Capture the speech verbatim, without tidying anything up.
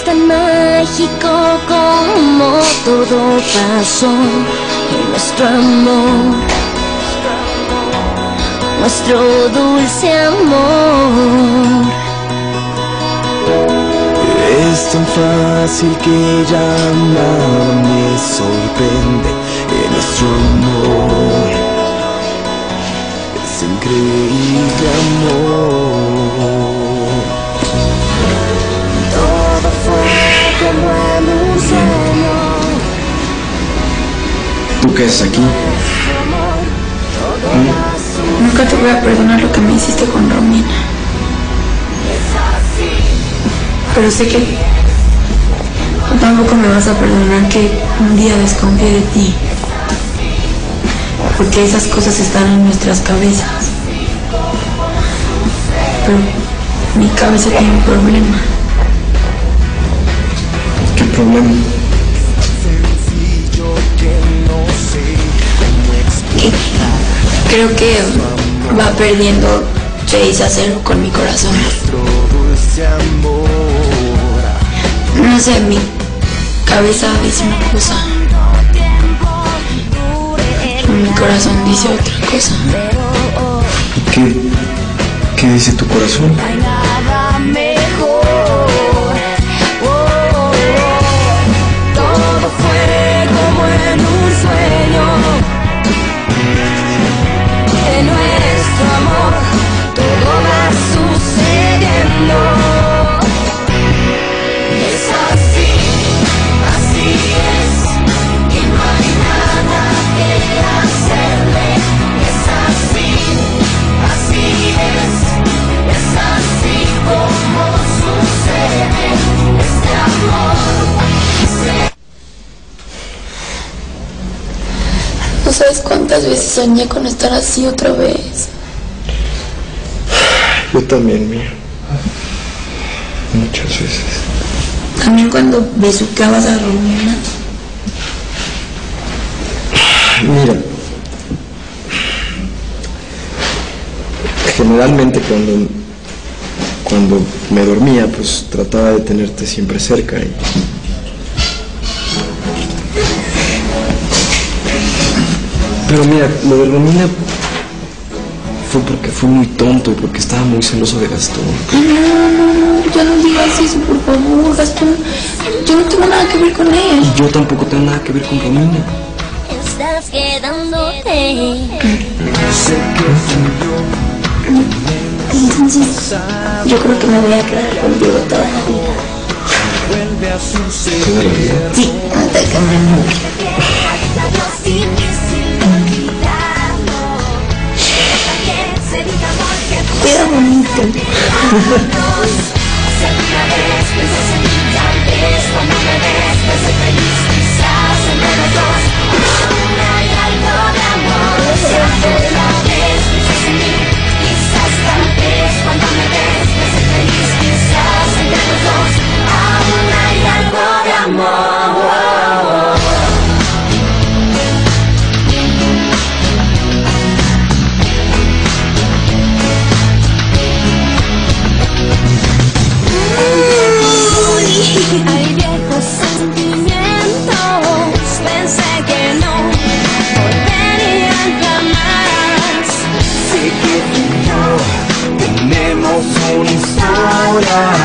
tan mágico como todo pasó en nuestro amor, nuestro dulce amor. Es tan fácil que ya nada me sorprende en nuestro amor. Es increíble amor. Todo fue como en un sueño. ¿Tú qué haces aquí? ¿Mm? Nunca te voy a perdonar lo que me hiciste con Romina. Pero sé que tú tampoco me vas a perdonar que un día desconfíe de ti. Porque esas cosas están en nuestras cabezas. Pero mi cabeza tiene un problema. ¿Qué problema? Que creo que va perdiendo seis a cero con mi corazón. No sé, mi cabeza dice una cosa, mi corazón dice otra cosa. ¿Qué? ¿Qué dice tu corazón? Todo fue como en un sueño. En nuestro amor todo va sucediendo. Es así, así es, y no hay nada que hacerle. Es así, así es, es así como sucede este amor. No sabes cuántas veces soñé con estar así otra vez. Yo también, mía. Muchas veces. También cuando besuqueabas a Romina. Mira, generalmente cuando cuando me dormía, pues trataba de tenerte siempre cerca y pero mira, lo de Romina fue porque fui muy tonto y porque estaba muy celoso de Gastón. No, no, no, ya no digas eso, por favor, Gastón. Yo no tengo nada que ver con él. Y yo tampoco tengo nada que ver con Romina. Estás quedándote. Entonces, yo creo que me voy a quedar contigo toda la vida. ¿Toda la vida? Sí, hasta que me muera. Queda bonito. Hay viejos sentimientos, pensé que no volverían jamás. Sé que tú y yo tenemos una historia.